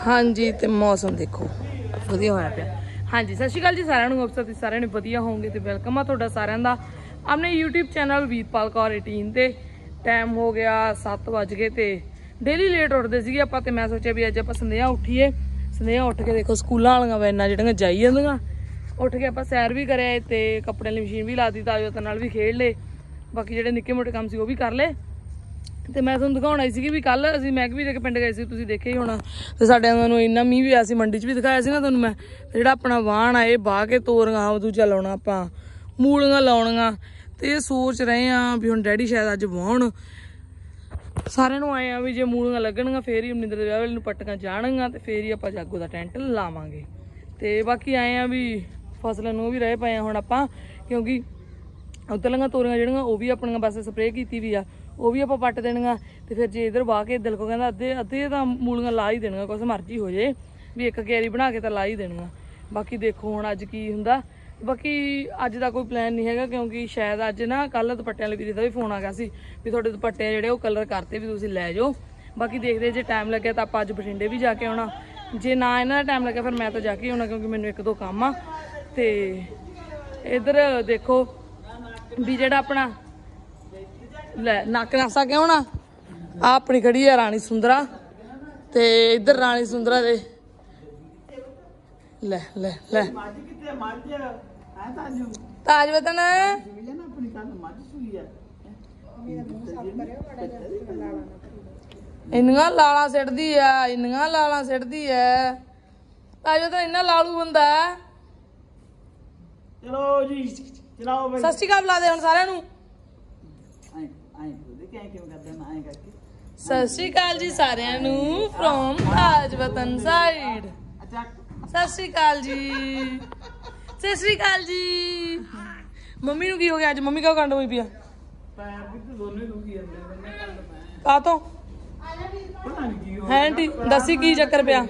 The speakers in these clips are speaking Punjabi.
हाँ जी तो मौसम देखो वधिया होया पिया। हाँ जी सत श्री अकाल जी सारिਆਂ ਨੂੰ होप तुसीं सारे वधिया होवोगे तो वेलकम आ तुहाडा सारिਆਂ दा अपने यूट्यूब चैनल वीरपाल कौर 18 ते टाइम हो गया 7 बज गए तो डेली लेट उठते सी आपां ते मैं सोचा भी अज आपां संदेहा उठीए। संदेहा उठ के देखो स्कूलों वालियां वैनां जिहड़ियां जाई जांदियां उठ के आपां सैर भी करे ते कपड़े वाली मशीन भी ला दी ताजो नाल भी खेड ले बाकी जिहड़े निक्के मोटे काम सी वो भी कर ले। तो मैं तुहानूं दिखाउण आई सी भी कल असीं मैं भी पिंड गए सी तुसीं देखिआ ही होना ते साडे वांगू इन्ना मींह पिया सी मंडी च भी दिखाया सी ना तुहानूं मैं जिहड़ा अपना वाहण आ बाह के तोरियां दूजा लाउणा आपां मूलियां लाउणियां ते सोच रहे हैं भी हुण डैडी शायद अज वाहुण सारिਆਂ ਨੂੰ आए भी जे मूलियां लगणगियां फिर ही मनिंਦਰ ਦੇ ਵਿਆਹ ਵੇਲੇ ਨੂੰ ਪੱਟੀਆਂ ਜਾਣਗੀਆਂ ਤੇ फिर ही ਆਪਾਂ ਜਾਗੋ ਦਾ ਟੈਂਟ ਲਾਵਾਂਗੇ। ਤੇ ਬਾਕੀ आए हैं भी फसलों ਨੂੰ भी रहे पए ਹੁਣ ਆਪਾਂ क्योंकि उधरलियां तोरियां ਜਿਹੜੀਆਂ ਉਹ ਵੀ ਆਪਣੀਆਂ बस स्प्रे कीती भी आ वो भी आप पट देनियां ते फिर जे इधर वाह के दिल को कहंदा अद्धे अद्धे तां मूलियां ला ही देनियां कुछ मर्जी हो जाए भी एक क्यारी बना के तां ला ही देनियां। बाकी देखो हुण अज की हुंदा बाकी अज दा कोई प्लान नहीं हैगा क्योंकि शायद अज ना कल दुपट्टियां वाले वीरे दा भी फोन आ गया सी भी तुहाडे दुपट्टे जिहड़े वो कलर करते भी तुसीं लै जाओ। बाकी देखदे जे टाइम लग्गे तां आपां अज बठिंडे भी जाके आउणा जे ना इन्हां दा टाइम लग्गे फिर मैं तां जाके आउणा क्योंकि मैनूं एक दो काम आ। ते इधर देखो भी जिहड़ा अपना लै नक नासा क्यों ना आ अपनी खड़ी है रानी सुंदरा ते इधर रानी सुंदरा दे ले ले ले ताज वतन इन्नियां लाला सिटदी है इन्नियां लाला सिटदी है ताज वतन इन्ना लालू बंदा है। चलो जी चलाओ भाई सत श्री अकाल बुला दे हुण सारिਆਂ ਨੂੰ सत श्री अकाल जी सारिਆਂ ਨੂੰ फ्रॉम ताज वतन साइड। सत श्री अकाल जी सत श्री अकाल जी। मम्मी ਨੂੰ ਕੀ ਹੋ ਗਿਆ ਅੱਜ ਮੰਮੀ ਕਿਉਂ ਕੰਡ ਹੋਈ ਪਿਆ पैर भी तो दोनों दुखी ਜਾਂਦੇ ਬੰਨੇ ਕੱਲ ਮੈਂ ਕਾ ਤੋਂ ਪਤਾ ਨਹੀਂ ਕੀ ਹੋ ਹੈ ਆਂਟੀ ਦੱਸੀ ਕੀ ਚੱਕਰ ਪਿਆ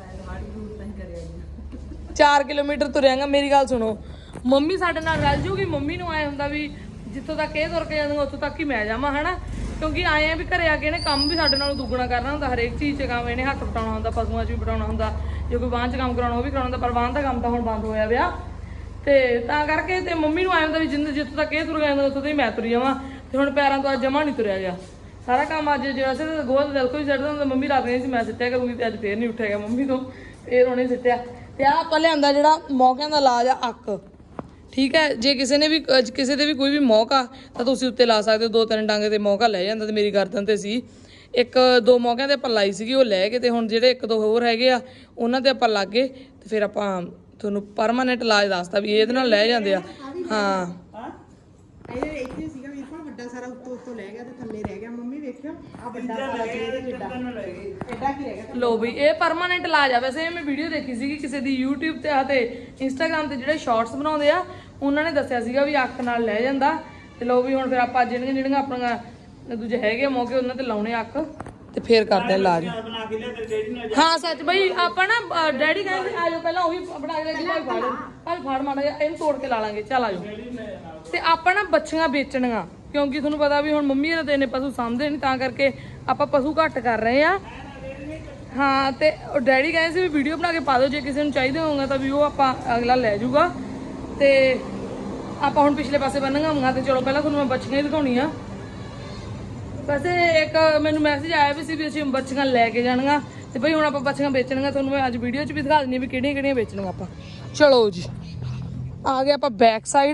4 किलोमीटर ਤੁਰਿਆਂਗਾ। ਮੇਰੀ ਗੱਲ ਸੁਣੋ ਮੰਮੀ ਸਾਡੇ ਨਾਲ ਰਲ ਜੂਗੀ ਮੰਮੀ ਨੂੰ ਆਏ ਹੁੰਦਾ ਵੀ ਜਿੱਥੋਂ ਤੱਕ ਇਹ ਤੁਰ ਕੇ ਜਾਂਦੀਆਂ ਉੱਥੋਂ ਤੱਕ ਹੀ ਮੈਂ ਜਾਵਾਂ ਹਨਾ ਕਿਉਂਕਿ ਆਏ ਆ ਵੀ ਘਰੇ ਆ ਕੇ ਇਹਨੇ ਕੰਮ ਵੀ ਸਾਡੇ ਨਾਲੋਂ ਦੁੱਗਣਾ ਕਰਨਾ ਹੁੰਦਾ ਹਰੇਕ ਚੀਜ਼ 'ਚ ਕੰਮ ਇਹਨੇ ਹੱਥ ਵਟਾਉਣਾ ਹੁੰਦਾ ਪਸ਼ੂਆਂ 'ਚ ਵੀ ਵਟਾਉਣਾ ਹੁੰਦਾ ਜੇ ਕੋਈ ਵਾਹਨ 'ਚ ਕੰਮ ਕਰਾਉਣਾ ਉਹ ਵੀ ਕਰਾਉਣਾ ਹੁੰਦਾ ਪਰ ਵਾਹਨ ਦਾ ਕੰਮ ਤਾਂ ਹੁਣ ਬੰਦ ਹੋਇਆ ਪਿਆ ਤੇ ਤਾਂ ਕਰਕੇ ਤੇ ਮੰਮੀ ਨੂੰ ਆਏ ਹੁੰਦਾ ਵੀ ਜਿੱਥੋਂ ਤੱਕ ਇਹ ਤੁਰ ਜਾਂਦਾ ਉੱਥੋਂ ਤੱਕ ਮੈਂ ਤੁਰ ਜਾਵਾਂ ਤੇ ਹੁਣ ਪੈਰਾਂ ਤੋਂ ਅੱਜ ਜਮਾ ਨਹੀਂ ਤੁਰਿਆ ਗਿਆ ਸਾਰਾ ਕੰਮ ਅੱਜ ਜਿਹੜਾ ਸੀ ਗੋਹਾ ਦਿਲ ਕੋਈ ਸਿੱਟਦਾ ਹੁੰਦਾ ਮੰਮੀ ਰਾਤ ਨਹੀਂ ਸੀ ਮੈਂ ਸਿੱਟਿਆ ਕਰੂੰਗੀ ਤੇ ਅੱਜ ਫੇਰ ਨਹੀਂ ਉੱਠਿਆ ਗਿਆ ਮੰਮੀ ਤੋਂ ਫੇਰ ਉਹਨੇ ਸਿੱਟਿਆ ਤੇ ਆਹ ਆਪਾਂ ਲਿਆਂਦਾ ਜਿਹੜਾ ਮੌਕਿਆਂ ਦਾ ਇਲਾਜ ਆ ਅੱਕ ठीक है जे किसी ने भी किसी दे भी कोई भी मौका तो तुसीं उत्ते ला सकते हो 2-3 डांगे ते मौका लै जांदा ते मेरी गर्दन ते सी एक दो मौकों ते आपां लाई सीगी वो लै के ते हुण जिहड़े एक दो होर हैगे आ उन्हां ते आपां लग गए ते फिर आपां तुहानूं परमानेंट इलाज दसदा भी इहदे नाल लै जांदे आ। हाँ ਇੱਥੇ ਸੀਗਾ ਵੀਰਪਾਲ ਵੱਡਾ ਸਾਰਾ ਉੱਤੋਂ ਲੈ ਗਿਆ ਤੇ ਥੱਲੇ ਰਹਿ ਗਿਆ ਮੰਮੀ ਵੇਖਿਓ ਆ ਵੱਡਾ ਸਾਰਾ ਚੀਜ਼ ਜਿੱਡਾ ਐਡਾ ਕੀ ਰਹਿ ਗਿਆ लो बई ये परमानेंट इलाज आ। वैसे मैं वीडियो देखी सी किसी दी यूट्यूब ते ते इंस्टाग्राम ते जिहड़े शॉर्ट्स बनाउंदे आ उन्हां ने दस्सिया सीगा भी अख नाल लै जांदा ते लो भी हुण फिर आपां ਜਿਹੜੀਆਂ ਆਪਣੀਆਂ ਦੂਜੇ ਹੈਗੇ ਮੌਕੇ ਉਹਨਾਂ ਤੇ ਲਾਉਣੇ ਅੱਖ ਤੇ ਫੇਰ ਕਰਦੇ ਇਲਾਜ। ਬਣਾ ਕੇ ਲਿਆ ਤੇ ਡੈਡੀ ਨਾਲ ਹਾਂ ਸੱਚ ਬਈ ਆਪਾਂ ਨਾ ਡੈਡੀ ਕਹਿੰਦੇ ਆਜੋ ਪਹਿਲਾਂ ਉਹ ਵੀ ਬਣਾ ਕੇ ਲੈ ਭਾਈ ਫੜ ਮਾੜਾ ਜਿਹਾ ਇਹਨੂੰ ਤੋੜ ਕੇ ਲਾ ਲਾਂਗੇ ਚੱਲ ਆਜੋ। ਤੇ ਆਪਾਂ ਨਾ ਬੱਚੀਆਂ ਵੇਚਣੀਆਂ ਕਿਉਂਕਿ ਤੁਹਾਨੂੰ ਪਤਾ ਵੀ ਹੁਣ ਮੰਮੀ ਨੇ ਤੇ ਇਹਨੇ ਪਸ਼ੂ ਸਾਂਭਦੇ ਨਹੀਂ ਤਾਂ ਕਰਕੇ ਆਪਾਂ ਪਸ਼ੂ ਘੱਟ ਕਰ ਰਹੇ ਆ। ਹਾਂ ਤੇ ਡੈਡੀ ਕਹਿੰਦੇ ਸੀ ਵੀ ਵੀਡੀਓ ਬਣਾ ਕੇ ਪਾ ਦਿਓ ਜੇ ਕਿਸੇ ਨੂੰ ਚਾਹੀਦੇ ਹੋਊਗਾ ਤਾਂ ਵੀ ਉਹ ਆਪਾਂ ਅਗਲਾ ਲੈ ਜਾਊਗਾ। ਤੇ ਆਪਾਂ ਹੁਣ ਪਿਛਲੇ ਪਾਸੇ ਬੰਨਾਂਗਾ ਤੇ ਚਲੋ ਪਹਿਲਾਂ ਤੁਹਾਨੂੰ ਮੈਂ ਬੱਚੀਆਂ ਹੀ ਦਿਖਾਉਣੀ ਆ। वैसे एक मैनू मैसेज आया भी सी भी असं बच्चियां लैके जानियां ते भाई हुण आपां बच्चियां बेचणियां तुहानूं मैं अज वीडियो च भी दिखा दिंदी भी किहड़ियां बेचणियां आपां। चलो जी आ गए आपां बैक साइड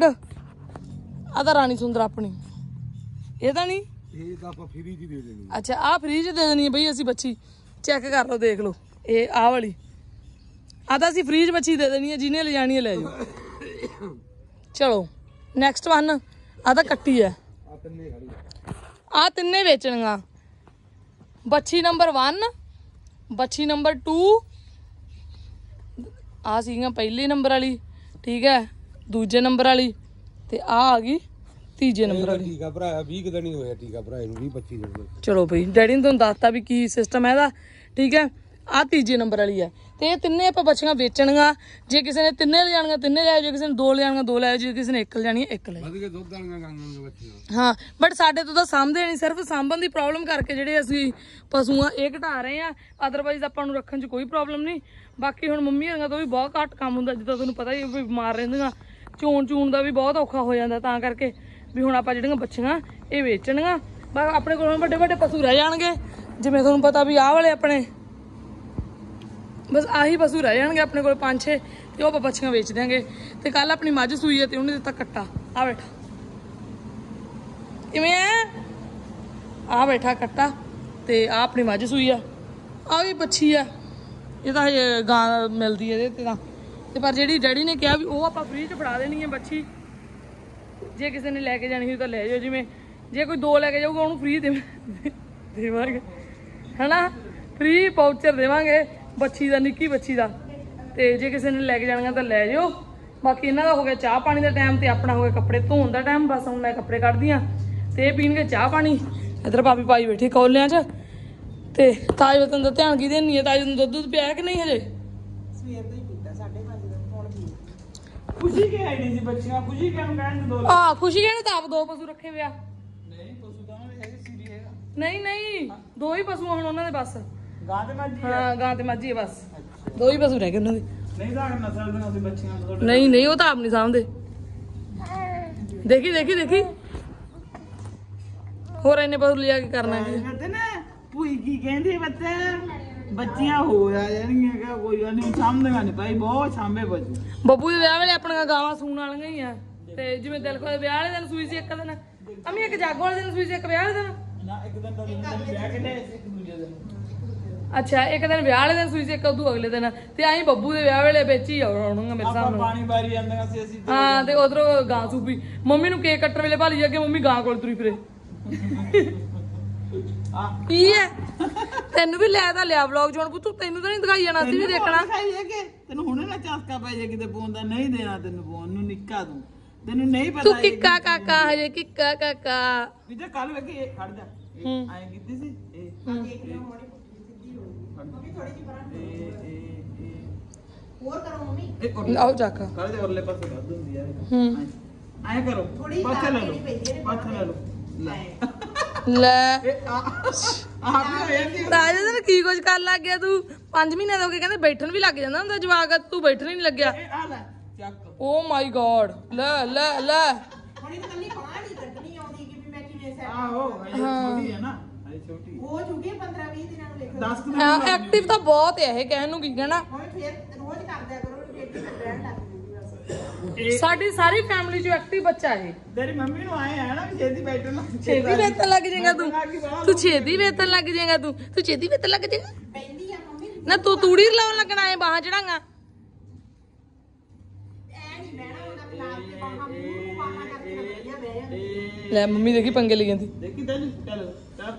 आ तां रानी सुंदर अपनी इहदा नहीं ਇਹ ਤਾਂ ਆਪਾਂ ਫ੍ਰੀ ਚ ਦੇ ਦੇਣੀ। अच्छा आ फ्री च दे देनी है बई असीं बच्ची चेक कर लो देख लो ये आ वाली आ तां असीं फ्री च बच्ची दे देनी है जिन्हें ले जानी है ले जाओ। चलो नैक्सट वन आ तां कट्टी है ਆ ਤਿੰਨੇ ਖੜੀ आ तिन्ने बेचनियां बच्छी नंबर 1 बच्छी नंबर 2 आ सीगियां पहले नंबर वाली ठीक है दूजे नंबर वाली ते आ गई तीजे नंबर वाली। ਠੀਕ ਆ ਭਰਾ 20 ਦਿਨ ਹੀ ਹੋਇਆ ਠੀਕ ਆ ਭਰਾ ਇਹਨੂੰ 20-25 ਦਿਨ। चलो भाई डैडी ने तुहानूं दसता भी की सिस्टम है ਇਹਦਾ ठीक है आ तीजे नंबर वाली है ਤੇ ਇਹ ਤਿੰਨੇ ਆਪਾਂ ਬੱਚੀਆਂ ਵੇਚਣੀਆਂ। ਜੇ ਕਿਸੇ ਨੇ ਤਿੰਨੇ ਲੈ ਜਾਣੀਆਂ ਤਿੰਨੇ ਲੈ, ਜੇ ਕਿਸੇ ਨੇ 2 ਲੈ ਜਾਣੀਆਂ 2 ਲੈ, ਜੇ ਕਿਸੇ ਨੇ 1 ਲੈ ਜਾਣੀ 1 ਲੈ। ਵਧੀਆ ਦੁੱਧ ਵਾਲੀਆਂ ਗਾਂਆਂ ਦੇ ਬੱਚੇ ਹਾਂ ਬਟ ਸਾਡੇ ਤੋਂ ਤਾਂ ਸਾਂਭਦੇ ਨਹੀਂ, ਸਿਰਫ ਸਾਂਭਣ ਦੀ ਪ੍ਰੋਬਲਮ ਕਰਕੇ ਜਿਹੜੇ ਅਸੀਂ ਪਸ਼ੂ ਆ ਇਹ ਘਟਾ ਰਹੇ ਆ, ਅਦਰਵਾਈਜ਼ ਆਪਾਂ ਨੂੰ ਰੱਖਣ 'ਚ ਕੋਈ ਪ੍ਰੋਬਲਮ ਨਹੀਂ। ਬਾਕੀ ਹੁਣ ਮੰਮੀ ਹੋਰਾਂ ਤੋਂ ਵੀ ਬਹੁਤ ਘੱਟ ਕੰਮ ਹੁੰਦਾ, ਜਿੱਦਾਂ ਤੁਹਾਨੂੰ ਪਤਾ ਹੀ ਵੀ ਬਿਮਾਰ ਰਹਿੰਦੀਆਂ, ਚੋਣ ਦਾ ਵੀ ਬਹੁਤ ਔਖਾ ਹੋ ਜਾਂਦਾ, ਤਾਂ ਕਰਕੇ ਵੀ ਹੁਣ ਆਪਾਂ ਜਿਹੜੀਆਂ ਬੱਚੀਆਂ ਇਹ ਵੇਚਣੀਆਂ। ਬਸ ਆਪਣੇ ਕੋਲ ਹੁਣ ਵੱਡੇ ਵੱਡੇ ਪਸ਼ੂ ਰਹਿ ਜਾਣਗੇ, ਜਿਵੇਂ ਤੁਹਾਨੂੰ ਪਤਾ ਵੀ ਆਹ ਵਾਲੇ ਆਪਣੇ ਬਸ ਆਹੀ ਪਸ਼ੂ ਰਹਿ ਜਾਣਗੇ ਆਪਣੇ ਕੋਲ 5-6 ਤੇ ਉਹ ਆਪਾਂ ਬੱਚੀਆਂ ਵੇਚ ਦਿਆਂਗੇ। ਤੇ ਕੱਲ ਆਪਣੀ ਮੱਝ ਸੂਈ ਹੈ ਤੇ ਉਹਨੇ ਦਿੱਤਾ ਕੱਟਾ, ਆ ਬੈਠਾ ਕਿਵੇਂ ਆ ਬੈਠਾ ਕੱਟਾ, ਤੇ ਆ ਆਪਣੀ ਮੱਝ ਸੂਈ ਆ, ਆ ਵੀ ਬੱਚੀ ਆ, ਇਹ ਤਾਂ ਹਜੇ ਗਾਂ ਮਿਲਦੀ ਹੈ ਇਹਦੇ ਤੇ ਤਾਂ। ਤੇ ਪਰ ਜਿਹੜੀ ਡੈਡੀ ਨੇ ਕਿਹਾ ਵੀ ਉਹ ਆਪਾਂ ਫ੍ਰੀ 'ਚ ਫੜਾ ਦੇਣੀ ਹੈ ਬੱਚੀ, ਜੇ ਕਿਸੇ ਨੇ ਲੈ ਕੇ ਜਾਣੀ ਹੋਈ ਤਾਂ ਲੈ ਜਾਓ। ਜਿਵੇਂ ਜੇ ਕੋਈ 2 ਲੈ ਕੇ ਜਾਊਗਾ ਉਹਨੂੰ ਫ੍ਰੀ ਦੇਵਾਂਗੇ ਹਨਾ, ਫ੍ਰੀ ਪਾਊਚਰ ਦੇਵਾਂਗੇ ਬੱਚੀ ਦਾ, ਨਿੱਕੀ ਬੱਚੀ ਦਾ। ਤੇ ਜੇ ਕਿਸੇ ਨੇ ਲੈ ਕੇ ਜਾਣੀਆਂ ਤਾਂ ਲੈ ਜਾਓ। ਬਾਕੀ ਇਹਨਾਂ ਦਾ ਹੋ ਗਿਆ ਚਾਹ ਪਾਣੀ ਦਾ ਟਾਈਮ ਤੇ ਆਪਣਾ ਹੋ ਗਿਆ ਕੱਪੜੇ ਧੋਣ ਦਾ ਟਾਈਮ। ਬਸ ਹੁਣ ਮੈਂ ਕੱਪੜੇ ਕੱਢਦੀ ਹਾਂ ਤੇ ਇਹ ਪੀਣਗੇ ਚਾਹ ਪਾਣੀ। ਇੱਧਰ ਭਾਬੀ ਪਾਈ ਬੈਠੀ ਕੌਲਿਆਂ 'ਚ। ਤੇ ਤਾਜ ਵਤਨ ਦਾ ਧਿਆਨ ਕੀ ਦੇਣੀ ਹੈ? ਤਾਜ ਨੂੰ ਦੁੱਧ ਪਿਆਇਆ ਕਿ ਨਹੀਂ ਹਜੇ? ਸਵੇਰ ਦਾ ਹੀ ਪੀਤਾ 5:30 ਦਾ, ਹੁਣ ਪੀ ਖੁਸ਼ੀ ਕਿ ਆਈ ਨਹੀਂ ਸੀ ਬੱਚੀਆਂ, ਖੁਸ਼ੀ ਕਿਉਂ ਕਹਿਣ ਦੋ ਆ ਖੁਸ਼ੀ ਕਹਿੰਦੇ ਤਾਂ ਆਪ 2 ਪਸ਼ੂ ਰੱਖੇ ਵਿਆ। ਨਹੀਂ ਪਸ਼ੂ ਤਾਂ ਉਹਨਾਂ ਦੇ ਹੈਗੇ, ਸੀਰੀ ਹੈਗਾ, ਨਹੀਂ 2 ਹੀ ਪਸ਼ੂ ਆ ਹੁਣ ਉਹਨਾਂ ਦੇ ਬਸ। ਗਾਂ ਤੇ ਮੱਝ ਹਾਂ ਗਾਂ ਤੇ ਮੱਝ ਹੀ ਆ ਬਸ, 2 ਹੀ ਪਸ਼ੂ ਰਹਿ ਗਏ ਉਹਨਾਂ ਦੇ। ਨਹੀਂ ਤਾਂ ਨਸਲ ਦੀਆਂ ਸੀ ਬੱਚੀਆਂ ਤੁਹਾਡੇ। ਨਹੀਂ ਉਹ ਤਾਂ ਆਪ ਨਹੀਂ ਸਾਂਭਦੇ। ਦੇਖੀ ਹੋਰ ਇੰਨੇ ਪਸ਼ੂ ਲਿਆ ਕੇ ਕਰਨਾ ਕੀ? ਕਹਿੰਦੇ ਨਾ ਭੂਈ ਕੀ ਕਹਿੰਦੀ ਬੱਚੇ ਬੱਚੀਆਂ ਹੋ ਆ ਜਾਣਗੀਆਂ ਕਿ ਕੋਈ ਗੱਲ ਨਹੀਂ, ਸਾਂਭਦੀਆਂ ਨਹੀਂ ਭਾਈ, ਬਹੁਤ ਸਾਂਭੇ ਬੱਚੇ। ਬੱਬੂ ਦੇ ਵਿਆਹ ਵੇਲੇ ਆਪਣੀਆਂ ਗਾਵਾਂ ਸੂਣ ਵਾਲੀਆਂ ਹੀ ਆ। ਤੇ ਜਿਵੇਂ ਦਿਲ ਕੋਲ ਵਿਆਹ ਵਾਲੇ ਦਿਨ ਸੂਈ ਸੀ 1 ਦਿਨ, ਅਮੀ 1 ਜਾਗੋ ਵਾਲੇ ਦਿਨ ਸੂਈ ਸੀ 1 ਵਿਆਹ ਵਾਲੇ ਦਿਨ। ਨਾ ਇੱਕ ਦਿਨ ਤਾਂ ਵਿਆਹ ਕੇ ਲਿਆਏ ਸੀ, ਇੱਕ ਦੂਜੇ ਦਿਨ। ਅੱਛਾ 1 ਦਿਨ ਵਿਆਹ ਵਾਲੇ ਦਿਨ ਸੂਈ ਸੀ, 1 ਉਦੋਂ ਅਗਲੇ ਦਿਨ। ਤੇ ਆਈ ਬੱਬੂ ਦੇ ਵਿਆਹ ਵੇਲੇ ਵਿੱਚ ਹੀ ਆਉਣਗੇ ਮੇਰੇ ਆਪਾਂ ਸਾਹਮਣੇ। ਪਾਣੀ ਵਾਰੀ ਜਾਂਦੀਆਂ ਸੀ ਅਸੀਂ। ਹਾਂ ਤੇ ਉਧਰੋਂ ਗਾਂ ਸੂਪੀ, ਮੰਮੀ ਨੂੰ ਕੇਕ ਕੱਟਣ ਵੇਲੇ ਭਾਲੀ ਅੱਗੇ ਮੰਮੀ ਗਾਂ ਕੋਲ ਤੁਰੀ ਫਿਰੇ। ਕੀ ਹੈ ਤੈਨੂੰ ਵੀ ਲੈ ਤਾਂ ਲਿਆ ਵਲੌਗ ਚ, ਹੁਣ ਪੁੱਤੂ ਤੈਨੂੰ ਤਾਂ ਨਹੀਂ ਦਿਖਾਈ ਜਾਣਾ, ਅਸੀਂ ਵੀ ਦੇਖਣਾ। ਤੈਨੂੰ ਹੁਣੇ ਨਾ ਚਸਕਾ ਪੈ ਜੇ ਕਿਤੇ ਫੋਨ ਦਾ, ਨਹੀਂ ਦੇਣਾ ਤੈਨੂੰ ਫੋਨ ਨੂੰ, ਨਿੱਕਾ ਤੈਨੂੰ ਨਹੀਂ ਪਤਾ। ਤੂੰ ਕਿੱਕਾ ਕਾਕਾ ਹਜੇ ਕਿੱਕਾ ਕਾਕਾ। ਵੀ ਜੇ ਕੱਲ ਵੇਖੀ ਇਹ ਖੜ ਜਾ, ਇਹ ਐਂ ਕੀਤੀ ਸੀ ਇਹ ਹੋਰ ਕਰੋ ਮੰਮੀ। ਇਹ ਆਓ ਚੱਕ ਕੱਲ ਦੇ ਉਰਲੇ ਪਾਸੇ ਵੱਧ ਹੁੰਦੀ ਆ। ਹੂੰ ਐਂ ਕਰੋ, ਥੋੜੀ ਪਾਛਾ ਲੈ ਲਓ, ਪੈਂਦੀ ਪਾਛਾ ਲੈ ਲਓ। ਲੈ ਲੈ ਇਹ ਆ ਵੀ ਹੋਇਆ ਤਾਜੇ ਦਿਨ ਕੀ ਕੁਝ ਕਰਨ ਲੱਗ ਗਿਆ ਤੂੰ? 5 ਮਹੀਨੇ ਹੋ ਗਏ ਕਹਿੰਦੇ ਬੈਠਣ ਵੀ ਲੱਗ ਜਾਂਦਾ ਹੁੰਦਾ ਜਵਾਕ, ਤੂੰ ਬੈਠਣ ਹੀ ਨਹੀਂ ਲੱਗਿਆ। ਇਹ ਆ ਲੈ ਚੱਕ। ਓ ਮਾਈ ਗॉड ਲੈ ਹੁਣ ਇਹ ਤਾਂ ਕੱਲੀ ਬਾਹਰ ਨਹੀਂ ਕੱਢਣੀ ਆਉਂਦੀ ਕਿ ਵੀ ਮੈਂ ਕਿਵੇਂ ਸੈਟ ਆਹੋ ਇਹ ਛੋਟੀ ਹੈ ਨਾ, ਇਹ ਛੋਟੀ ਹੋ ਚੁੱਕੀ 15-20 ਦਿਨਾਂ ਨੂੰ ਲਿਖ 10 ਦਿਨ ਐਕਟਿਵ ਤਾਂ ਬਹੁਤ ਹੈ ਇਹ, ਕਹਿਣ ਨੂੰ ਕੀ ਕਹਿਣਾ। ਹੁਣ ਫੇਰ ਰੋਜ਼ ਕਰਦਿਆ ਕਰੋ, ਡੇਟੀ ਤੇ ਬੈਠ ਲੱਗ ਜੂਗੀ ਬਸ। ਸਾਡੀ ਸਾਰੀ ਫੈਮਿਲੀ ਚ ਐਕਟਿਵ ਬੱਚਾ ਇਹ। ਤੇਰੀ ਮੰਮੀ ਨੂੰ ਆਏ ਆ ਨਾ ਵੀ ਛੇਤੀ ਬੈਠਣ ਲੱਗ ਛੇਤੀ ਵੇਤਨ ਲੱਗ ਜਾਏਗਾ ਤੂੰ ਛੇਤੀ ਵੇਤਨ ਲੱਗ ਜਾਏਗਾ ਤੂੰ ਛੇਤੀ ਵੇਤਨ ਲੱਗ ਜਾਏਗਾ ਪੈਂਦੀ ਆ ਮੰਮੀ ਨਾ, ਤੂੰ ਤੂੜੀ ਲਾਉਣ ਲੱਗਣਾ ਏ ਬਾਹਾਂ ਚੜਾਂਗਾ। ਐ ਨਹੀਂ ਬਹਿਣਾ ਹੁੰਦਾ, ਪਲਾਟ ਤੇ ਬਾਹਾਂ ਮੂੰਹ ਨੂੰ ਬਾਹਾਂ ਕਰਕੇ ਰੱਖੀਆਂ ਬਹਿ ਜਾਂਦੀ। ਲੈ ਮੰਮੀ ਦੇਖੀ ਪੰਗੇ ਲਈ ਜਾਂਦੀ। ਦੇਖੀ ਤੈਨੂੰ ਚੱਲ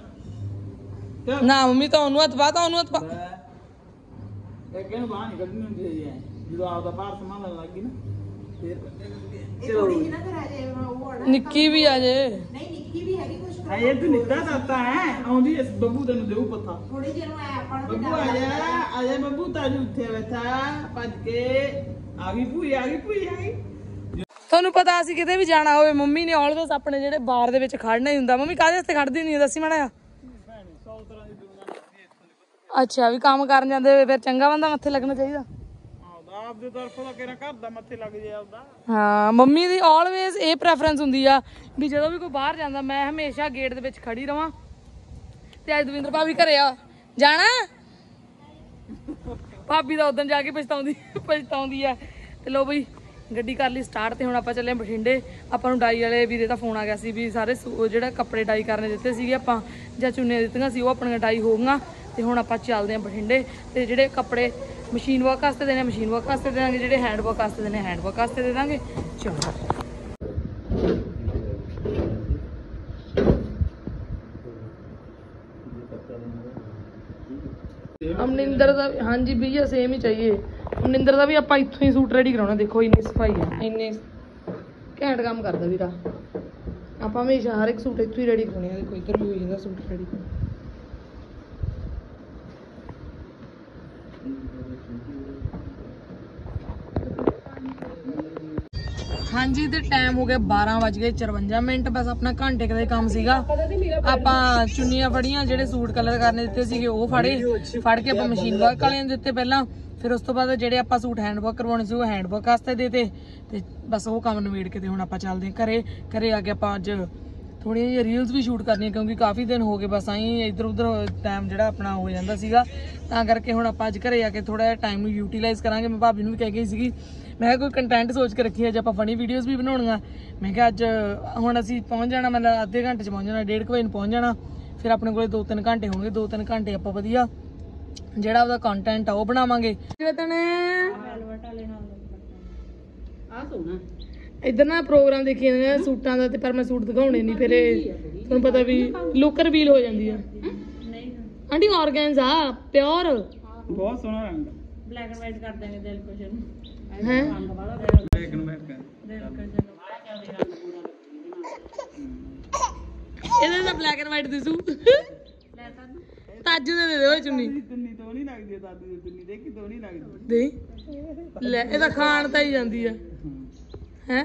ਨਾ ਮੰਮੀ ਤਾਂ ਉਹਨੂੰ ਹੱਥ ਪਾ, ਤਾਂ ਉਹਨੂੰ ਹੱਥ ਪਾ। ਇਹ ਕਿਹਨੂੰ ਬਾਹਰ ਨਹੀਂ ਕੱਢਣੀ ਹੁੰਦੀ ਹੈ ਜਦੋਂ ਆਪਦਾ ਬਾਹਰ ਸੰਭਾਲਣ ਲੱਗ ਗਈ ਨਾ ਫਿਰ ਇਹ ਥੋੜੀ ਜਿਹੀ ਨਾ ਕਰਾ ਜੇ ਉਹ ਹੋਣਾ। ਨਿੱਕੀ ਵੀ ਆ ਜੇ। ਨਹੀਂ ਨਿੱਕੀ ਵੀ ਹੈਗੀ ਕੁਛ ਹਾਂ ਇਹ ਤੂੰ ਨਿੱਕਾ ਦਾਤਾ ਹੈ, ਆਉਂਦੀ ਇਸ ਬੱਬੂ ਤੈਨੂੰ ਦੇਊ ਪੱਥਾ। ਥੋੜੀ ਜਿਹੀ ਨੂੰ ਐ ਆਪਾਂ ਨੂੰ ਵੀ ਬੱਬੂ ਡਰ ਆ ਜਾ ਬੱਬੂ ਤਾਜੂ ਉੱਥੇ ਬੈਠਾ ਭੱਜ ਕੇ ਆ ਗਈ ਭੂਈ ਆ ਗਈ। ਤੁਹਾਨੂੰ ਪਤਾ ਅਸੀਂ ਕਿਤੇ ਵੀ ਜਾਣਾ ਹੋਵੇ ਮੰਮੀ ਨੇ ਆਲਵੇਸ ਆਪਣੇ ਜਿਹੜੇ ਬਾਰ ਦੇ ਵਿੱਚ ਖੜਨਾ ਹੀ ਹੁੰਦਾ। ਮੰਮੀ ਕਾਹਦੇ ਵਾਸਤੇ ਖੜਦੀ ਨਹੀਂ ਦੱਸੀ ਮਾੜਾ ਜਿਹਾ। ਅੱਛਾ ਵੀ ਕੰਮ ਕਰਨ ਜਾਂਦੇ ਹੋਏ ਫਿਰ ਚੰਗਾ ਬੰਦਾ ਮੱਥੇ ਲੱਗਣਾ ਚਾਹੀਦਾ। ਆਪਦੇ ਤਰਫੋਂ ਤਾਂ ਕਿਹੜਾ ਘਰ ਦਾ ਮੱਥੇ ਲੱਗ ਜੇ ਆਪਦਾ। ਹਾਂ ਮੰਮੀ ਦੀ ਆਲਵੇਸ ਇਹ ਪ੍ਰੈਫਰੈਂਸ ਹੁੰਦੀ ਆ ਵੀ ਜਦੋਂ ਵੀ ਕੋਈ ਬਾਹਰ ਜਾਂਦਾ ਮੈਂ ਹਮੇਸ਼ਾ ਗੇਟ ਦੇ ਵਿੱਚ ਖੜੀ ਰਵਾਂ। ਤੇ ਅੱਜ ਦਵਿੰਦਰ ਭਾਬੀ ਘਰੇ ਆ ਜਾਣਾ, ਭਾਬੀ ਦਾ ਉਦੋਂ ਜਾ ਕੇ ਪਛਤਾਉਂਦੀ ਆ। ਤੇ ਲੋ ਬਈ ਗੱਡੀ ਕਰ ਲਈ ਸਟਾਰਟ ਤੇ ਹੁਣ ਆਪਾਂ ਚੱਲੇ ਬਠਿੰਡੇ। ਆਪਾਂ ਨੂੰ ਡਾਈ ਵਾਲੇ ਵੀਰੇ ਦਾ ਫੋਨ ਆ ਗਿਆ ਸੀ ਵੀ ਸਾਰੇ ਜਿਹੜਾ ਕੱਪੜੇ ਡਾਈ ਕਰਨੇ ਦਿੱਤੇ ਸੀਗੇ ਆਪਾਂ ਜਾਂ ਚੁੰਨੀਆਂ ਦਿੱਤੀਆਂ ਸੀ ਉਹ ਆਪਣੀਆਂ ਡਾਈ ਹੋ ਗਈਆਂ। ਤੇ ਹੁਣ ਆਪਾਂ ਚੱਲਦੇ ਆਂ ਬਠਿੰਡੇ। ਤੇ ਜਿਹੜੇ ਕੱਪੜੇ ਮਸ਼ੀਨ ਵਰਕ ਵਾਸਤੇ ਦੇਣੇ ਮਸ਼ੀਨ ਵਰਕ ਵਾਸਤੇ ਦੇ ਦਾਂਗੇ, ਜਿਹੜੇ ਹੈਂਡ ਵਰਕ ਵਾਸਤੇ ਦੇਣੇ ਹੈਂਡ ਵਰਕ ਵਾਸਤੇ ਦੇ ਦਾਂਗੇ। ਚਲੋ ਅਮਨਿੰਦਰ ਦਾ ਹਾਂਜੀ ਭਈਆ ਸੇਮ ਹੀ ਚਾਹੀਏ। ਅਮਨਿੰਦਰ ਦਾ ਵੀ ਆਪਾਂ ਇੱਥੋਂ ਹੀ ਸੂਟ ਰੈਡੀ ਕਰਾਉਣਾ। ਦੇਖੋ ਇੰਨੀ ਸਫਾਈ ਆ, ਇੰਨੇ ਘੈਂਟ ਕੰਮ ਕਰਦਾ ਵੀਰਾ। ਆਪਾਂ ਹਮੇਸ਼ਾ ਹਰ ਇੱਕ ਸੂਟ ਇੱਥੋਂ ਹੀ ਰੈਡੀ ਕਰਾਉਣੇ ਆ। ਦੇਖੋ ਇੱਧਰ ਵੀ ਹੋ ਜਾਂਦਾ ਸੂਟ ਰੈਡੀ। ਹਾਂਜੀ ਤੇ ਟਾਈਮ ਹੋ ਗਿਆ 12:54 ਬਸ ਆਪਣਾ ਘੰਟੇ ਕੁ ਦਾ ਕੰਮ ਸੀਗਾ। ਆਪਾਂ ਚੁੰਨੀਆਂ ਫੜੀਆਂ, ਜਿਹੜੇ ਸੂਟ ਕਲਰ ਕਰਨੇ ਦਿੱਤੇ ਸੀਗੇ ਉਹ ਫੜ ਕੇ ਆਪਾਂ ਮਸ਼ੀਨ ਵਰਕ ਵਾਲਿਆਂ ਨੂੰ ਦਿੱਤੇ ਪਹਿਲਾਂ। ਫਿਰ ਉਸ ਤੋਂ ਬਾਅਦ ਜਿਹੜੇ ਆਪਾਂ ਸੂਟ ਹੈਂਡ ਵਰਕ ਕਰਵਾਉਣੇ ਸੀ ਉਹ ਹੈਂਡ ਵਰਕ ਵਾਸਤੇ ਦੇਤੇ ਤੇ ਬਸ ਉਹ ਕੰਮ ਨਿਬੇੜ ਕੇ ਤੇ ਹੁਣ ਆਪਾਂ ਚੱਲਦੇ ਹਾਂ ਘਰੇ ਆ ਕੇ ਆਪਾਂ ਅੱਜ ਥੋੜੀਆਂ ਜਿਹੀਆਂ ਰੀਲਸ ਵੀ ਸ਼ੂਟ ਕਰਨੀਆਂ ਕਿਉਂਕਿ ਕਾਫੀ ਦਿਨ ਹੋ ਗਏ ਬਸ ਆਈ ਇੱਧਰ ਉੱਧਰ ਟਾਈਮ ਜਿਹੜਾ ਆਪਣਾ ਹੋ ਜਾਂਦਾ ਸੀਗਾ, ਤਾਂ ਕਰਕੇ ਹੁਣ ਆਪਾਂ ਅੱਜ ਘਰੇ ਆ ਕੇ ਥੋੜਾ ਜਿਹਾ ਟਾਈਮ ਨੂੰ ਯੂਟੀਲਾਈਜ਼ ਕਰਾਂਗੇ। ਮੈਂ ਭਾਬੀ ਨੂੰ ਵੀ ਕਹਿ ਗਈ ਸੀਗੀ, ਮੈਂ ਕਿਹਾ ਕੋਈ ਕੰਟੈਂਟ ਸੋਚ ਕੇ ਰੱਖੀ ਅੱਜ ਆਪਾਂ ਫਨੀ ਵੀਡੀਓਜ਼ ਵੀ ਬਣਾਉਣੀਆਂ। ਮੈਂ ਕਿਹਾ ਅੱਜ ਹੁਣ ਅਸੀਂ ਪਹੁੰਚ ਜਾਣਾ, ਮਤਲਬ ਅੱਧੇ ਘੰਟੇ 'ਚ ਪਹੁੰਚ ਜਾਣਾ, 1:30 ਵਜੇ ਨੂੰ ਪਹੁੰਚ ਜਾਣਾ। ਫਿਰ ਆਪਣੇ ਕੋਲੇ 2-3 ਘੰਟੇ ਹੋਣਗੇ, 2-3 ਘੰਟੇ ਆਪਾਂ ਵਧੀਆ ਜਿਹੜਾ ਉਹਦਾ ਕੰਟੈਂਟ ਆ ਉਹ ਬਣਾਵਾਂਗੇ। ਇੱਧਰ ਨਾ ਪ੍ਰੋਗਰਾਮ ਦੇਖੀ ਜਾਂਦੇ ਸੂਟਾਂ ਦਾ ਤੇ ਪਰ ਮੈਂ ਸੂਟ ਦਿਖਾਉਣੇ ਨਹੀਂ, ਫਿਰ ਤੁਹਾਨੂੰ ਪਤਾ ਵੀ ਲੁੱਕ ਰਿਵੀਲ ਹੋ ਜਾਂਦੀ ਆ। ਆਂਟੀ ਆਰਗੈਂਜ਼ਾ ਪਿਓਰ ਬਹੁਤ ਸੋਹਣਾ ਰੰਗ ਬਲੈਕ ਐਂਡ ਵਾਈਟ ਕਰ ਦਾਂਗੇ ਦਿਲ ਕੁਸ਼ਨ ਹੈ। ਬਲੈਕ ਐਂਡ ਵਾਈਟ ਇਹਦੇ ਨਾਲ ਬਲੈਕ ਐਂਡ ਵਾਈਟ ਦਿਸੂ। ਤਾਜੂ ਦੇ ਦਿਓ ਚੁੰਨੀ। ਚੁੰਨੀ ਤੋਂ ਨਹੀਂ ਲੱਗਦੀ, ਦਾਦੂ ਦੀ ਚੁੰਨੀ ਦੇਖੀ ਤੋਂ ਨਹੀਂ ਲੱਗਦੀ। ਦੇ ਲੈ ਇਹਦਾ ਖਾਣ ਤਾਂ ਹੀ ਜਾਂਦੀ ਆ ਹੈ।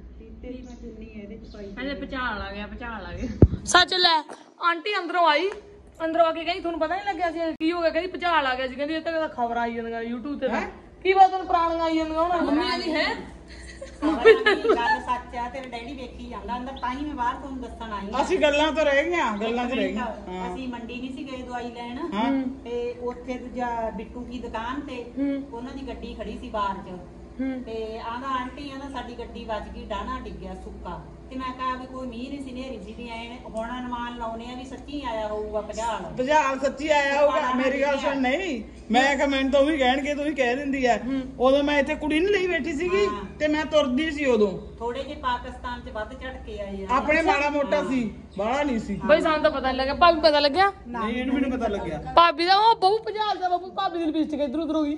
ਇਹਦੇ ਪਚਾਲ ਆ ਗਿਆ ਸੱਚ ਲੈ ਆਂਟੀ ਅੰਦਰੋਂ ਆਈ, ਅੰਦਰੋਂ ਆ ਕੇ ਕਹਿੰਦੀ ਤੁਹਾਨੂੰ ਪਤਾ ਨਹੀਂ ਲੱਗਿਆ ਸੀ ਕੀ ਹੋ ਗਿਆ, ਕਹਿੰਦੀ ਭੁਚਾਲ ਆ ਗਿਆ ਸੀ, ਕਹਿੰਦੀ ਇਹ ਤਾਂ ਖਬਰ ਆਈ ਜਾਂਦੀਆਂ YouTube ਤੇ ਕੀ ਪਤਾ ਤੁਹਾਨੂੰ ਪੁਰਾਣੀਆਂ ਆਈ ਜਾਂਦੀਆਂ ਉਹਨਾਂ ਮੰਮੀ ਕਹਿੰਦੀ ਹੈ ਗੱਲ ਸੱਚ ਆ। ਤੇਰੇ ਡੈਡੀ ਵੇਖੀ ਜਾਂਦਾ ਅੰਦਰ, ਤਾਂ ਹੀ ਮੈਂ ਬਾਹਰ ਤੁਹਾਨੂੰ ਦੱਸਣ ਆਈ ਆ। ਅਸੀਂ ਗੱਲਾਂ ਤੋਂ ਰਹਿ ਗਈਆਂ, ਗੱਲਾਂ 'ਚ ਰਹਿ ਗਈਆਂ। ਅਸੀਂ ਮੰਡੀ ਨਹੀਂ ਸੀ ਗਏ ਦਵਾਈ ਲੈਣ, ਤੇ ਉੱਥੇ ਦੂਜਾ ਬਿੱਟੂ ਦੀ ਦੁਕਾਨ ਤੇ ਉਹਨਾਂ ਦੀ ਗੱਡੀ ਖੜੀ ਸੀ ਬਾਹਰ 'ਚ, ਤੇ ਆਂਦਾ ਆਂਟੀ ਆਂਦਾ ਸਾਡੀ ਗੱਡੀ ਵੱਜ ਗਈ, ਡਾਣਾ ਡਿੱਗਿਆ ਸੁੱਕਾ। ਤੇ ਮੈਂ ਕਿਹਾ ਵੀ ਕੋਈ ਮੀਂਹ ਨਹੀਂ ਸੀ, ਨੇਰੀ ਸੀ ਵੀ ਐ ਹੁਣ ਅਨੁਮਾਨ ਲਾਉਣੇ ਆ ਵੀ ਸੱਚੀ ਆਇਆ ਹੋਊਗਾ ਭਜਾਲ ਸੱਚੀ ਆਇਆ ਹੋਊਗਾ। ਮੇਰੀ ਗੱਲ ਸੁਣ, ਨਹੀਂ ਮੈਂ ਕਮੈਂਟ ਤੋਂ ਵੀ ਕਹਿਣਗੇ, ਤੂੰ ਵੀ ਕਹਿ ਦਿੰਦੀ ਐ। ਉਦੋਂ ਮੈਂ ਇੱਥੇ ਕੁੜੀ ਨਹੀਂ ਲਈ ਬੈਠੀ ਸੀਗੀ ਤੇ ਮੈਂ ਤੁਰਦੀ ਸੀ ਉਦੋਂ। ਥੋੜੇ ਜਿਹੇ ਪਾਕਿਸਤਾਨ 'ਚ ਵੱਧ ਚੜ ਕੇ ਆਏ ਆ ਆਪਣੇ ਮਾੜਾ ਮੋਟਾ ਸੀ, ਬਾਹਲਾ ਨਹੀਂ ਸੀ। ਬਈ ਸਾਨੂੰ ਤਾਂ ਪਤਾ ਨਹੀਂ ਲੱਗਿਆ, ਭਾਬੀ ਪਤਾ ਲੱਗਿਆ ਨਹੀਂ ਇਹਨੂੰ ਵੀ ਨਹੀਂ ਪਤਾ ਲੱਗਿਆ। ਭਾਬੀ ਦਾ ਉਹ ਬਹੁ ਭਜਾਲ ਦਾ ਬਾਬੂ, ਭਾਬੀ ਦੀ ਲਿਪਸਟਿਕ ਇਧਰ ਉਧਰ ਹੋ ਗਈ।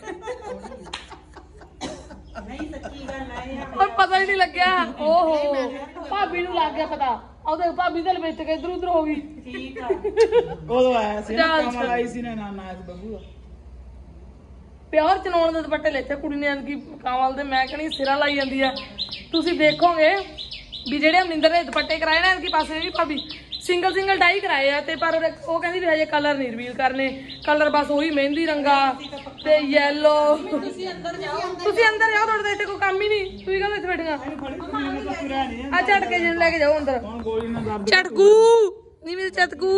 ਨਹੀਂ ਸੱਚੀ ਗੱਲ ਹੈ ਓਏ ਪਤਾ ਹੀ ਨਹੀਂ ਲੱਗਿਆ। ਓਹੋ ਭਾਬੀ ਨੂੰ ਲੱਗ ਗਿਆ ਪਤਾ, ਉਹਦੇ ਭਾਬੀ ਦੇ ਲਿਪਸਟਿਕ ਇਧਰ ਉਧਰ ਹੋ ਗਈ। ਠੀਕ ਆ ਉਦੋਂ ਆਇਆ ਸੀ ਨਾ ਕਮਲ ਆਈ ਸੀ ਨਾ ਨਾਨਾ ਅੱਜ ਬੱਬੂ ਦਾ ਪਿਓਰ ਚਨੌਣ ਦੇ ਦੁਪੱਟੇ ਲੈਤੇ ਕੁੜੀ ਨੇ ਐਨਕੀ ਕਾਵਲ ਦੇ, ਮੈਂ ਕਹਿੰਦੀ ਸਿਰਾ ਲਾਈ ਜਾਂਦੀ ਆ। ਤੁਸੀਂ ਦੇਖੋਗੇ ਵੀ ਜਿਹੜੇ ਅਮਰਿੰਦਰ ਨੇ ਦੁਪੱਟੇ ਕਰਾਏ ਨਾ ਐਨਕੀ ਪਾਸੇ ਵੀ ਭਾਬੀ ਸਿੰਗਲ ਡਾਈ ਕਰਾਏ ਆ, ਤੇ ਪਰ ਉਹ ਕਹਿੰਦੀ ਵੀ ਹਜੇ ਕਲਰ ਨਹੀਂ ਰਿਵੀਲ ਕਰਨੇ, ਕਲਰ ਬਸ ਉਹੀ ਮਹਿੰਦੀ ਰੰਗਾ ਤੇ ਯੈਲੋ। ਤੁਸੀਂ ਅੰਦਰ ਜਾਓ ਤੁਹਾਡੇ ਤਾਂ ਇੱਥੇ ਕੋਈ ਕੰਮ ਹੀ ਨਹੀਂ, ਤੁਸੀਂ ਕਹਿੰਦੇ ਇੱਥੇ ਬੈਠੀਆਂ ਆ ਝਟਕੇ ਜਿਹਨੂੰ ਲੈ ਕੇ ਜਾਓ ਅੰਦਰ। ਝਟਕੂ ਨਹੀਂ ਮੇਰੇ ਚਟਕੂ,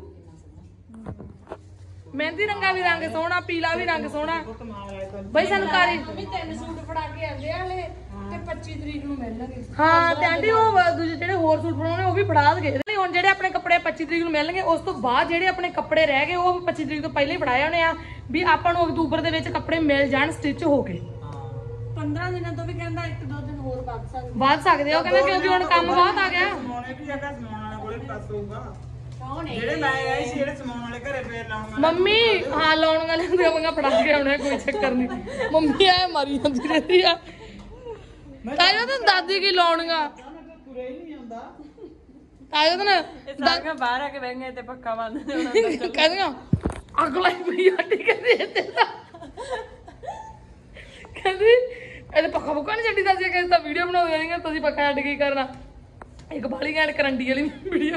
ਮਹਿੰਦੀ ਰੰਗਾ ਵੀ ਰੰਗ ਸੋਹਣਾ, ਪੀਲਾ ਵੀ ਰੰਗ ਸੋਹਣਾ। ਬਈ ਸਾਨੂੰ ਕਾਰੀ 3 ਸੂਟ ਫੜਾ ਕੇ ਆਂਦੇ ਆ ਹਲੇ, ਤੇ 25 ਤਰੀਕ ਨੂੰ ਮਿਲਣਗੇ। ਹਾਂ ਤੇ ਆਂਟੀ ਉਹ ਦੂਜੇ ਜਿਹੜੇ ਹੋਰ ਸੂਟ ਬਣਾਉਣੇ ਉਹ ਵੀ ਫੜਾ ਦਗੇ। ਹੁਣ ਜਿਹੜੇ ਆਪਣੇ ਕੱਪੜੇ 25 ਤਰੀਕ ਨੂੰ ਮਿਲਣਗੇ, ਉਸ ਤੋਂ ਬਾਅਦ ਜਿਹੜੇ ਆਪਣੇ ਕੱਪੜੇ ਰਹਿ ਗਏ ਉਹ 25 ਤਰੀਕ ਤੋਂ ਪਹਿਲਾਂ ਹੀ ਫੜਾਏ ਹੋਣੇ ਆ, ਵੀ ਆਪਾਂ ਨੂੰ ਅਕਤੂਬਰ ਦੇ ਵਿੱਚ ਕੱਪੜੇ ਮਿਲ ਜਾਣ ਸਟਿਚ ਹੋ ਕੇ। 15 ਦਿਨਾਂ ਤੋਂ ਵੀ ਕਹਿੰਦਾ 1-2 ਦਿਨ ਹੋਰ ਵੱਧ ਸਕਦੇ ਉਹ ਕਹਿੰਦਾ, ਕਿਉਂਕਿ ਹੁਣ ਕੰਮ ਬਹੁਤ ਆ ਗਿਆ। ਸਮਾਉਣੇ ਵੀ ਜਗ੍ਹਾ ਸਮਾਉਣ ਵਾਲੇ ਕੋਲੇ ਪਲੱਸ ਹੋਊਗਾ। ਜਿਹੜੇ ਮੈਂ ਆਈ ਸੀ ਜਿਹੜੇ ਸਮਾਉਣ ਵਾਲੇ ਘਰੇ ਫੇਰ ਲਾਉਣਗੇ ਮੰਮੀ। ਹਾਂ ਲਾਉਣ ਵਾਲੇ ਹੁੰਦੇ ਆਪਾਂ ਫੜਾ ਕੇ ਆਉਣੇ, ਕੋਈ ਚੱਕਰ ਨਹੀਂ। ਮੰਮੀ ਆਏ ਮਾਰੀ ਜਾਂਦੀ ਰਹਿੰਦੀ ਆ, ਤਾਇਓ ਤਾਂ ਦਾਦੀ ਕੀ ਲਾਉਣੀਆਂ ਤੁਰੇ ਹੀ ਨਹੀਂ ਆਉਂਦਾ। ਤਾਇਓ ਤਾਂ ਸਾਰੀਆਂ ਬਾਹਰ ਆ ਕੇ ਬਹਿ ਗਏ ਤੇ ਪੱਕਾ ਬੰਦ ਕਹਿੰਦੀਆਂ ਅਗਲਾ ਹੀ ਪਈ ਆਂਟੀ ਕਹਿੰਦੀ ਕਹਿੰਦੀ ਇਹਦੇ ਪੱਖਾ ਪੁੱਕਾ ਨਹੀਂ ਛੱਡੀ ਦੱਸਿਆ ਕਿ ਤਾਂ ਵੀਡੀਓ ਬਣਾਉ ਜਾਣਗੇ ਤੁਸੀਂ ਪੱਖਾ ਛੱਡ ਕੀ ਕਰਨਾ। ਇੱਕ ਬਾਲੀ ਘੈਂਟ ਕਰੰਡੀ ਵਾਲੀ ਵੀਡੀਓ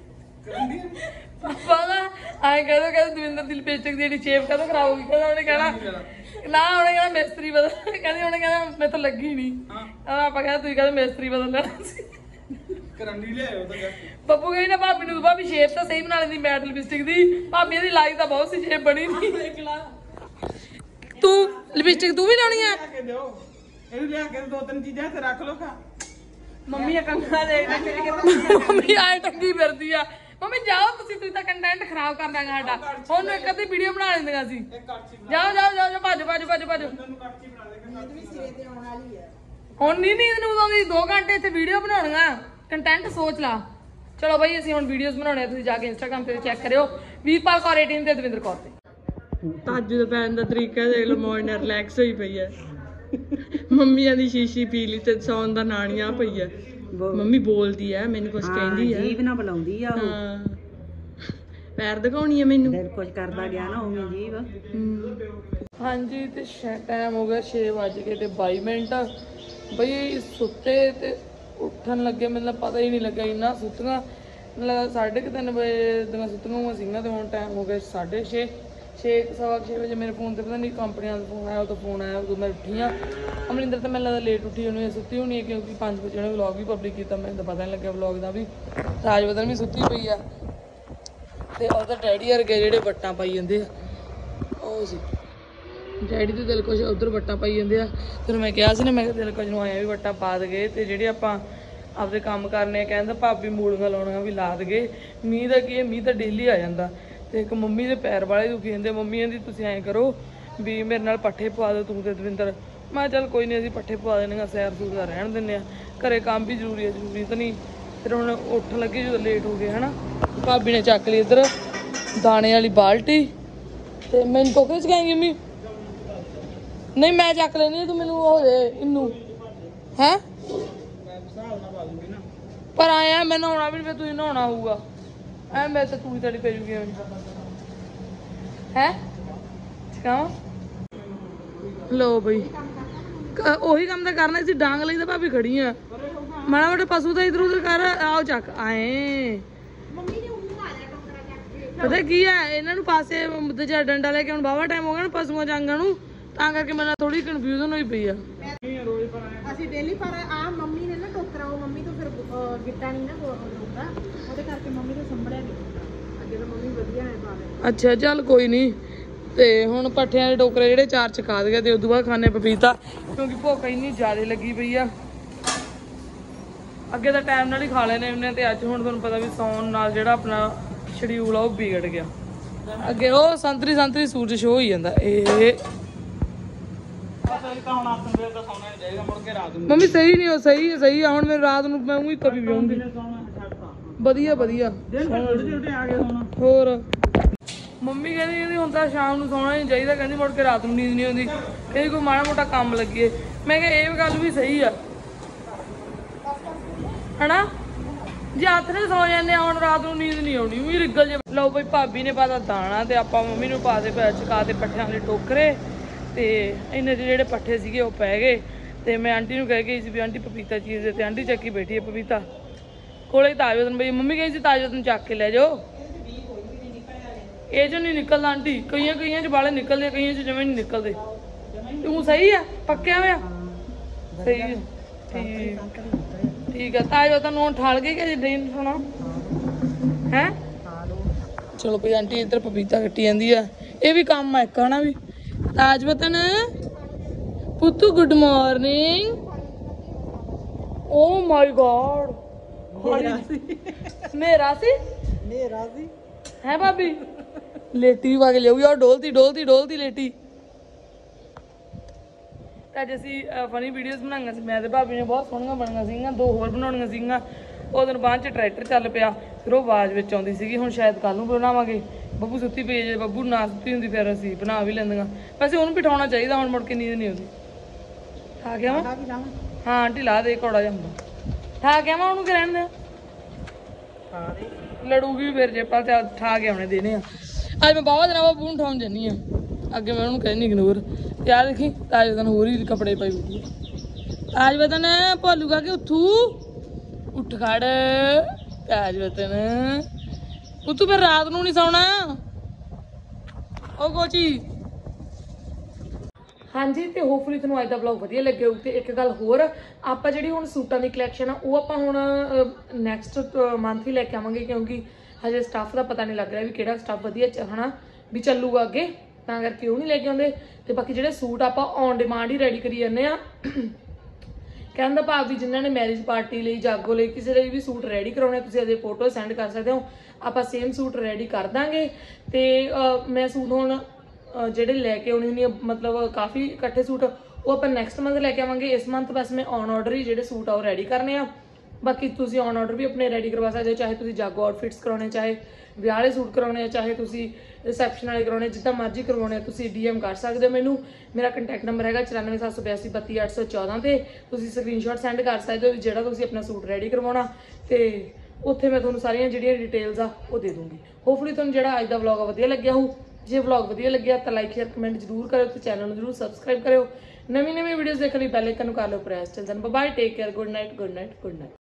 ਪਾਪਾ ਦਾ ਆਏ ਕਹਿੰਦੇ ਦਵਿੰਦਰ ਦੀ ਲਿਪਸਟਿਕ ਦੀ ਜਿਹੜੀ ਸ਼ੇਪ ਕਦੋਂ ਕਰਾਉਗੀ, ਕਹਿੰਦਾ ਉਹਨੇ ਕਹਿਣਾ ਨਾ, ਉਹਨੇ ਕਹਿਣਾ ਮਿਸਤਰੀ ਬਦਲ, ਕਹਿੰਦੀ ਉਹਨੇ ਕਹਿਣਾ ਮੈਂ ਤਾਂ ਲੱਗੀ ਨਹੀਂ। ਆਪਾਂ ਕਹਿੰਦਾ ਤੁਸੀਂ ਕਹਿੰਦੇ ਮਿਸਤਰੀ ਬਦਲ ਲੈਣਾ ਸੀ। ਕਰੰਡੀ ਲਿਆਇਓ ਤਾਂ ਬੱਬੂ ਕਹਿੰਦੀ ਨਾ ਭਾਬੀ ਨੂੰ, ਭਾਬੀ ਸ਼ੇਪ ਤਾਂ ਸਹੀ ਬਣਾ ਲੈਂਦੀ ਮੈਟ ਲਿਪਸਟਿਕ ਦੀ, ਭਾਬੀ ਇਹਦੀ ਲਾਈ ਤਾਂ ਬਹੁਤ ਸੀ, ਸ਼ੇਪ ਬਣੀ ਨਹੀਂ। ਤੂੰ ਲਿਪਸਟਿਕ ਤੂੰ ਵੀ ਲਾਉਣੀ ਆ? ਇਹਨੂੰ ਲਿਆ ਕੇ 2-3 ਚੀਜ਼ਾਂ ਤੇ ਰੱਖ ਲੋ ਖਾ। ਮੰਮੀ ਆ ਕੰਗਾ ਦੇ ਮੰਮੀ ਆਏ ਟੰਗੀ ਫਿਰਦੀ ਆ। ਮੰਮੀ ਜਾਓ ਤੁਸੀਂ ਤਾਂ ਕੰਟੈਂਟ ਖਰਾਬ ਕਰ ਦਾਂਗਾ ਸਾਡਾ। ਉਹਨੂੰ ਇੱਕ ਅੱਧੀ ਵੀਡੀਓ ਬਣਾ ਲੈਂਦੀਆਂ ਸੀ। ਜਾਓ ਭੱਜ। ਹੁਣ ਨਹੀਂ ਨੀਂਦ ਨੂੰ ਆਉਂਦੀ, 2 ਘੰਟੇ ਇੱਥੇ ਵੀਡੀਓ ਬਣਾਉਣੀਆਂ, ਕੰਟੈਂਟ ਸੋਚ ਲਾ। ਚਲੋ ਬਾਈ ਅਸੀਂ ਹੁਣ ਵੀਡੀਓਜ਼ ਬਣਾਉਣੇ ਆ, ਤੁਸੀਂ ਜਾ ਕੇ ਇੰਸਟਾਗ੍ਰਾਮ ਤੇ ਚੈੱਕ ਕਰਿਓ, ਵੀਰਪਾਲ ਕੌਰ 18 ਤੇ ਦਵਿੰਦਰ ਕੌਰ ਤੇ। ਤਾਜੂ ਦਾ ਪੈਣ ਦਾ ਤਰੀਕਾ ਦੇਖ ਲਓ, ਮੌਜ ਨਾਲ ਰਿਲੈਕਸ ਹੋਈ ਪਈ ਹੈ। ਮੰਮੀਆਂ ਦੀ ਸ਼ੀਸ਼ੀ ਪੀ ਲਈ ਤੇ ਸੌਣ ਦਾ ਨਾਣੀਆਂ ਪਈ ਹੈ। ਮੰਮੀ ਬੋਲਦੀ ਹੈ, ਮੈਨੂੰ ਕੁਝ ਕਹਿੰਦੀ ਹੈ, ਜੀਭ ਨਾ ਬੁਲਾਉਂਦੀ ਆ। ਹਾਂ ਪੈਰ ਦਿਖਾਉਣੀ ਹੈ ਮੈਨੂੰ। ਦਿਲ ਕੁਝ ਕਰਦਾ ਗਿਆ ਨਾ ਉਵੇਂ ਜੀਵ। ਹਾਂਜੀ ਤੇ ਟਾਈਮ ਹੋ ਗਿਆ 6:22 ਬਈ ਸੁੱਤੇ ਤੇ ਉੱਠਣ ਲੱਗੇ ਮੈਨੂੰ ਪਤਾ ਹੀ ਨਹੀਂ ਲੱਗਾ ਇੰਨਾ ਸੁੱਤੀਆਂ। ਮਤਲਬ 3:30 ਵਜੇ ਦੀਆਂ ਸੁੱਤੀਆਂ ਸੀਗੀਆਂ ਤੇ ਹੁਣ ਟਾਈਮ ਹੋ ਗਿਆ 6:30 6:15 ਵਜੇ ਮੇਰੇ ਫੋਨ ਤੇ ਪਤਾ ਨਹੀਂ ਕੰਪਨੀਆਂ ਦਾ ਫੋਨ ਆਇਆ। ਉਹ ਤਾਂ ਫੋਨ ਆਇਆ ਉਦੋਂ ਮੈਂ ਉੱਠੀ ਹਾਂ। ਅਮਰਿੰਦਰ ਤਾਂ ਮੈਨੂੰ ਲੱਗਦਾ ਲੇਟ ਉੱਠੀ ਉਹਨੂੰ ਸੁੱਤੀ ਹੋਣੀ ਹੈ ਕਿਉਂਕਿ 5 ਵਜੇ ਉਹਨੇ ਵਲੌਗ ਵੀ ਪਬਲਿਕ ਕੀਤਾ। ਮੈਨੂੰ ਤਾਂ ਪਤਾ ਨਹੀਂ ਲੱਗਿਆ ਵਲੌਗ ਦਾ ਵੀ। ਰਾਜਵਦਨ ਵੀ ਸੁੱਤੀ ਪਈ ਆ ਤੇ ਉਹਦਾ ਡੈਡੀ ਵਰਗੇ ਜਿਹੜੇ ਵੱਟਾਂ ਪਾਈ ਜਾਂਦੇ ਆ ਉਹ ਸੀ। ਡੈਡੀ ਤੇ ਦਿਲਕੁਸ਼ ਉਧਰ ਵੱਟਾਂ ਪਾਈ ਜਾਂਦੇ ਆ। ਫਿਰ ਮੈਂ ਕਿਹਾ ਸੀ ਨਾ ਮੈਂ ਕਿਹਾ ਦਿਲਕੁਸ਼ ਨੂੰ ਆਇਆ ਵੀ ਵੱਟਾਂ ਪਾ ਦਗੇ ਤੇ ਜਿਹੜੇ ਆਪਾਂ ਆਪਦੇ ਕੰਮ ਕਰਨੇ ਕਹਿੰਦਾ ਭਾਬੀ ਮੂਲੀਆਂ ਲਾਉਣੀਆਂ ਵੀ ਲਾ ਦਗੇ। ਮੀਂਹ ਦਾ ਕੀ ਹੈ, ਮੀਂਹ ਤਾਂ ਡੇਲੀ ਆ ਜਾਂਦਾ। ਤੇ ਇੱਕ ਮੰਮੀ ਦੇ ਪੈਰ ਵਾਲੇ ਦੁਖੀ ਜਾਂਦੇ। ਮੰਮੀ ਕਹਿੰਦੀ ਤੁਸੀਂ ਐਂ ਕਰੋ ਵੀ ਮੇਰੇ ਨਾਲ ਪੱਠੇ ਪਵਾ ਦਿਓ ਤੂੰ ਤੇ ਦਵਿੰਦਰ। ਮੈਂ ਚੱਲ ਕੋਈ ਨਹੀਂ ਅਸੀਂ ਪੱਠੇ ਪਵਾ ਦੇਣੇ ਆ, ਸੈਰ ਸੂਰ ਦਾ ਰਹਿਣ ਦਿੰਦੇ ਆ, ਘਰੇ ਕੰਮ ਵੀ ਜ਼ਰੂਰੀ ਹੈ, ਜ਼ਰੂਰੀ ਤਾਂ ਨਹੀਂ। ਫਿਰ ਹੁਣ ਉੱਠ ਲੱਗੇ ਜਦੋਂ ਲੇਟ ਹੋ ਗਏ ਹਨਾ। ਭਾਬੀ ਨੇ ਚੱਕ ਲਈ ਇੱਧਰ ਦਾਣੇ ਵਾਲੀ ਬਾਲਟੀ ਤੇ ਮੈਨੂੰ ਟੋਕਰੇ ਚ ਕਹਾਂਗੀ ਮੰਮੀ ਨਹੀਂ ਮੈਂ ਚੱਕ ਲੈਣੀ ਤੂੰ ਮੈਨੂੰ ਉਹ ਦੇ ਇਹਨੂੰ ਹੈ ਪਰ ਆਇਆ ਮੈਂ ਨਹਾਉਣਾ ਵੀ ਫਿਰ ਤੁਸੀਂ ਨਹਾਉਣਾ ਹੋਊਗਾ ਐ ਮੈਂ ਤਾਂ ਤੂੰ ਤੇਰੀ ਪੈ ਜੂਗੀ ਹੈ ਕਹਾਂ ਲੋ ਬਈ ਉਹੀ ਕੰਮ ਤਾਂ ਕਰਨਾ ਸੀ। ਡਾਂਗ ਲਈ ਤਾਂ ਭਾਬੀ ਖੜੀ ਆ ਮਾੜਾ ਮੋਟਾ ਪਸ਼ੂ ਤਾਂ ਇਧਰ ਉਧਰ ਕਰ ਆਓ ਚੱਕ ਆਏ। ਪਤਾ ਕੀ ਹੈ ਇਹਨਾਂ ਨੂੰ ਪਾਸੇ ਦੂਜਾ ਡੰਡਾ ਲੈ ਕੇ ਹੁਣ ਬਾਵਾ ਟਾਈਮ ਹੋ ਗਿਆ ਨਾ ਪਸ਼ੂਆਂ ਜਾਂਗਾਂ ਨੂੰ ਤਾਂ ਕਰਕੇ ਮੈਨੂੰ ਥੋੜੀ ਕਨਫਿਊਜ਼ਨ ਹੋਈ ਪਈ ਆ। ਅਸੀਂ ਡੇਲੀ ਪਰ ਆ ਮੰਮੀ ਨੇ ਨਾ ਟੋਕਰਾ ਉਹ ਮੰਮੀ ਤੋਂ ਫਿਰ ਗਿੱਟਾ ਨਹੀਂ ਨਾ ਰੋਕਦਾ ਉਹਦੇ ਕਰਕੇ ਮੰਮੀ ਤੋਂ ਸੰਭਲਿਆ ਨਹੀਂ ਅੱਗੇ ਤਾਂ ਮੰਮੀ ਵਧੀਆ ਹੈ ਪਾਵੇ। ਅੱਛਾ ਚੱਲ ਕੋਈ ਨਹੀਂ। ਤੇ ਹੁਣ ਪੱਠਿਆਂ ਦੇ ਟੋਕਰੇ ਜਿਹੜੇ 4 ਚਕਾ ਦੇ ਤੇ ਉਦੋਂ ਬਾਅਦ ਖਾਣੇ ਪਪੀਤਾ ਕਿਉਂਕਿ ਭੁੱਖ ਇੰਨੀ ਜ਼ਿਆਦਾ ਲੱਗੀ ਪਈ ਆ। ਅੱਗੇ ਤਾਂ ਟਾਈਮ ਨਾਲ ਹੀ ਖਾ ਲੈਣੇ ਉਹਨੇ ਤੇ ਅੱਜ ਹੁਣ ਤੁਹਾਨੂੰ ਪਤਾ ਵੀ ਸੌਣ ਨਾਲ ਜਿਹੜਾ ਆਪਣਾ ਸ਼ਡਿਊਲ ਆ ਉਹ ਵਿਗੜ ਗਿਆ। ਅੱਗੇ ਉਹ ਸੰਤਰੀ ਸੂਰਜ ਸ਼ੋ ਹੋਈ ਜਾਂਦਾ ਇਹ ਮੰਮੀ ਸਹੀ ਨਹੀਂ ਉਹ ਸਹੀ ਆ। ਹੁਣ ਮੈਨੂੰ ਰਾਤ ਨੂੰ ਮੈਂ ਉਹੀ ਤਵੀ ਵਿਆਉਂਗੀ ਵਧੀਆ ਹੋਰ। ਮੰਮੀ ਕਹਿੰਦੀ ਹੁਣ ਤਾਂ ਸ਼ਾਮ ਨੂੰ ਸੌਣਾ ਨਹੀਂ ਚਾਹੀਦਾ, ਕਹਿੰਦੀ ਮੁੜ ਕੇ ਰਾਤ ਨੂੰ ਨੀਂਦ ਨਹੀਂ ਆਉਂਦੀ, ਕਹਿੰਦੀ ਕੋਈ ਮਾੜਾ ਮੋਟਾ ਕੰਮ ਲੱਗੀਏ। ਮੈਂ ਕਿਹਾ ਇਹ ਗੱਲ ਵੀ ਸਹੀ ਆ ਹਨਾ ਜੇ ਹੱਥ ਨੇ ਸੌ ਜਾਂਦੇ ਹੁਣ ਰਾਤ ਨੂੰ ਨੀਂਦ ਨਹੀਂ ਆਉਣੀ ਵੀ ਰਿਗਲ ਜੇ। ਲਓ ਬਈ ਭਾਬੀ ਨੇ ਪਾਤਾ ਦਾਣਾ ਤੇ ਆਪਾਂ ਮੰਮੀ ਨੂੰ ਪਾ ਦੇ ਚਕਾ ਦੇ ਪੱਠਿਆਂ ਦੇ ਟੋਕਰੇ ਤੇ ਇੰਨੇ ਜਿਹੜੇ ਪੱਠੇ ਸੀਗੇ ਉਹ ਪੈ ਗਏ। ਤੇ ਮੈਂ ਆਂਟੀ ਨੂੰ ਕਹਿ ਗਈ ਸੀ ਵੀ ਆਂਟੀ ਪਪੀਤਾ ਚੀਜ਼ ਦੇ ਤੇ ਆਂਟੀ ਚੱਕੀ ਬੈਠੀ ਹੈ ਪਪੀਤਾ ਕੋਲੇ। ਤਾਜਵਦਨ ਬਈ ਮੰਮੀ ਕਹੀ ਸੀ ਤਾਜਵਦਨ ਚੱਕ ਕੇ ਲੈ ਜਾਓ ਇਹ ਚੋਂ ਨਹੀਂ ਨਿਕਲਦਾ ਆਂਟੀ। ਕਈਆਂ ਚ ਬਾਲੇ ਨਿਕਲਦੇ ਕਈਆਂ ਚ ਜਿਵੇਂ ਨਹੀਂ ਨਿਕਲਦੇ। ਤੂੰ ਸਹੀ ਆ ਪੱਕਿਆ ਹੋਇਆ ਸਹੀ ਹੈ ਠੀਕ ਆ। ਤਾਜਵਦਨ ਨੂੰ ਠਾਲ ਗਈ ਕਿ ਨਹੀਂ ਸੁਣਾ ਹੈ। ਚਲੋ ਭਈ ਆਂਟੀ ਇੱਧਰ ਪਪੀਤਾ ਕੱਟੀ ਜਾਂਦੀ ਆ ਇਹ ਵੀ ਕੰਮ ਆ ਇੱਕ ਹਨਾ ਵੀ। ਤਾਜਵਦਨ ਪੁੱਤੂ good morning. Oh my god ਮੇਰਾ ਸੀ ਹੈ ਭਾਬੀ ਲੇਟੀ ਵਗ ਲਿਆਉਗੀ ਔਰ ਡੋਲਦੀ ਲੇਟੀ। ਤਾਂ ਅੱਜ ਅਸੀਂ ਫਨੀ ਵੀਡੀਓਜ਼ ਬਣਾਈਆਂ ਸੀ ਮੈਂ ਤੇ ਭਾਬੀ ਨੇ ਬਹੁਤ ਸੋਹਣੀਆਂ ਬਣੀਆਂ ਸੀਗੀਆਂ। 2 ਹੋਰ ਬਣਾਉਣੀਆਂ ਸੀਗੀਆਂ। ਉਹ ਦਿਨ ਬਾਅਦ 'ਚ ਟਰੈਕਟਰ ਚੱਲ ਪਿਆ ਫਿਰ ਉਹ ਆਵਾਜ਼ ਵਿੱਚ ਆਉਂਦੀ ਸੀਗੀ। ਹੁਣ ਸ਼ਾਇਦ ਕੱਲ ਨੂੰ ਬਣਾਵਾਂਗੇ। ਬੱਬੂ ਸੁੱਤੀ ਪਈ ਜੇ ਬੱਬੂ ਨਾ ਸੁੱਤੀ ਹੁੰਦੀ ਫਿਰ ਅਸੀਂ ਬਣਾ ਵੀ ਲੈਂਦੀਆਂ। ਵੈਸੇ ਉਹਨੂੰ ਬਿਠਾਉਣਾ ਚਾਹੀਦਾ ਹੁਣ ਮੁੜ ਕੇ ਨੀਂਦ ਨਹੀਂ ਆਉਂਦੀ। ਠਾ ਗਿਆ ਵਾ ਹਾਂ ਆਂਟੀ ਲਾ ਦੇ ਕੌੜਾ ਜਿਹਾ ਹੁੰਦਾ ਠਾ ਗਿਆ ਵਾ ਉਹਨੂੰ ਕਿ ਰਹਿਣ ਦੇ ਲੜੂਗੀ ਫਿਰ ਜੇ ਪਾ ਠਾ ਕੇ ਆਉਣੇ ਦੇਣੇ ਆ। ਅੱਜ ਮੈਂ ਬਾਵਾ ਦਿਨਾਂ ਬੱਬੂ ਨੂੰ ਉਠਾਉਣ ਜਾਂਦੀ ਆ। ਅੱਗੇ ਮੈਂ ਉਹਨੂੰ ਕਹਿੰਦੀ ਇਗਨੋਰ ਤੇ ਆ ਦੇਖੀ ਤਾਜਵਦਨ ਹੋਰ ਹੀ ਕੱਪੜੇ ਪਾਈ ਬੈਠੀ ਤਾਜਵਦਨ ਭੋਲੂਗਾ ਕਿ ਉੱਠੂ ਉੱਠ ਖੜ ਤਾਜਵਦਨ ਪੁੱਤੂ ਫਿਰ ਰਾਤ ਨੂੰ ਨਹੀਂ ਸੌਣਾ ਉਹ ਕੋਚੀ। ਹਾਂਜੀ ਤੇ ਹੋਪਫੁਲੀ ਤੁਹਾਨੂੰ ਅੱਜ ਦਾ ਵਲੌਗ ਵਧੀਆ ਲੱਗਿਆ ਹੋਊ। ਤੇ ਇੱਕ ਗੱਲ ਹੋਰ ਆਪਾਂ ਜਿਹੜੀ ਹੁਣ ਸੂਟਾਂ ਦੀ ਕਲੈਕਸ਼ਨ ਆ ਉਹ ਆਪਾਂ ਹੁਣ ਨੈਕਸਟ ਮੰਥ ਹੀ ਲੈ ਕੇ ਆਵਾਂਗੇ ਕਿਉਂਕਿ ਹਜੇ ਸਟੱਫ ਦਾ ਪਤਾ ਨਹੀਂ ਲੱਗ ਰਿਹਾ ਵੀ ਕਿਹੜਾ ਸਟੱਫ ਵਧੀਆ ਹਨਾ ਵੀ ਚੱਲੂਗਾ ਅੱਗੇ ਤਾਂ ਕਰਕੇ ਉਹ ਨਹੀਂ ਲੈ ਕੇ ਆਉਂਦੇ। ਤੇ ਬਾਕੀ ਜਿਹੜੇ ਸੂਟ ਆਪਾਂ ਔਨ ਡਿਮਾਂਡ ਹੀ ਰੈਡੀ ਕਰੀ ਜਾਂਦੇ ਆ। ਕਹਿਣ ਦਾ ਭਾਵ ਵੀ ਜਿਨ੍ਹਾਂ ਨੇ ਮੈਰਿਜ ਪਾਰਟੀ ਲਈ ਜਾਗੋ ਲਈ ਕਿਸੇ ਲਈ ਵੀ ਸੂਟ ਰੈਡੀ ਕਰਾਉਣੇ ਤੁਸੀਂ ਇਹਦੇ ਫੋਟੋ ਸੈਂਡ ਕਰ ਸਕਦੇ ਹੋ। ਆਪਾਂ ਸੇਮ ਸੂਟ ਰੈਡੀ ਕਰ ਦਾਂਗੇ। ਤੇ ਮੈਂ ਸੂਟ ਹੁਣ ਜਿਹੜੇ ਲੈ ਕੇ ਆਉਣੇ ਹੁੰਦੀ ਮਤਲਬ ਕਾਫੀ ਇਕੱਠੇ ਸੂਟ ਉਹ ਆਪਾਂ ਨੈਕਸਟ ਮੰਥ ਲੈ ਕੇ ਆਵਾਂਗੇ। ਇਸ ਮੰਥ ਬਸ ਮੈਂ ਔਨ ਆਰਡਰ ਹੀ ਜਿਹੜੇ ਸੂਟ ਆ ਉਹ ਰੈਡੀ ਕਰਨੇ ਆ। ਬਾਕੀ ਤੁਸੀਂ ਔਨ ਆਰਡਰ ਵੀ ਆਪਣੇ ਰੈਡੀ ਕਰਵਾ ਸਕਦੇ ਹੋ ਚਾਹੇ ਤੁਸੀਂ ਜਾਗੋ ਆਊਟਫਿਟਸ ਕਰਾਉਣੇ ਚਾਹੇ ਵਿਆਹ ਵਾਲੇ ਸੂਟ ਕਰਾਉਣੇ ਆ ਚਾਹੇ ਤੁਸੀਂ ਰਿਸੈਪਸ਼ਨ ਵਾਲੇ ਕਰਾਉਣੇ ਜਿੱਦਾਂ ਮਰਜ਼ੀ ਕਰਵਾਉਣੇ ਤੁਸੀਂ DM ਕਰ ਸਕਦੇ ਹੋ ਮੈਨੂੰ। ਮੇਰਾ ਕੰਟੈਕਟ ਨੰਬਰ ਹੈਗਾ 9472832814 ਤੇ ਤੁਸੀਂ ਸਕਰੀਨਸ਼ਾਟ ਸੈਂਡ ਕਰ ਸਕਦੇ ਹੋ ਜਿਹੜਾ ਤੁਸੀਂ ਆਪਣਾ ਸੂਟ ਰੈਡੀ ਕਰਵਾਉਣਾ। ਤੇ ਉੱਥੇ ਮੈਂ ਤੁਹਾਨੂੰ ਸਾਰੀਆਂ ਜਿਹੜੀਆਂ ਡਿਟੇਲਸ ਆ ਉਹ ਦੇ ਦੂੰਗੀ। ਹੋਪਫੁਲੀ ਤੁਹਾਨੂੰ ਜਿਹੜਾ ਅੱਜ ਦਾ ਵਲੌਗ ਆ ਵਧੀਆ ਲੱਗਿਆ ਹੋਊ। ਜੇ ਵਲੌਗ ਵਧੀਆ ਲੱਗਿਆ ਤਾਂ ਲਾਈਕ ਸ਼ੇਅਰ ਕਮੈਂਟ ਜ਼ਰੂਰ ਕਰਿਓ ਤੇ ਚੈਨਲ ਨੂੰ ਜ਼ਰੂਰ ਸਬਸਕ੍ਰਾਈਬ ਕਰਿਓ। ਨਵੀਂ ਵੀਡੀਓਜ਼ ਦੇਖਣ ਲਈ ਬੈਲ ਆਈਕਨ ਨੂੰ ਕਰ ਲਓ ਪ੍ਰੈਸ। ਚਲ ਦਨ bye, take care, good night, good night, good night.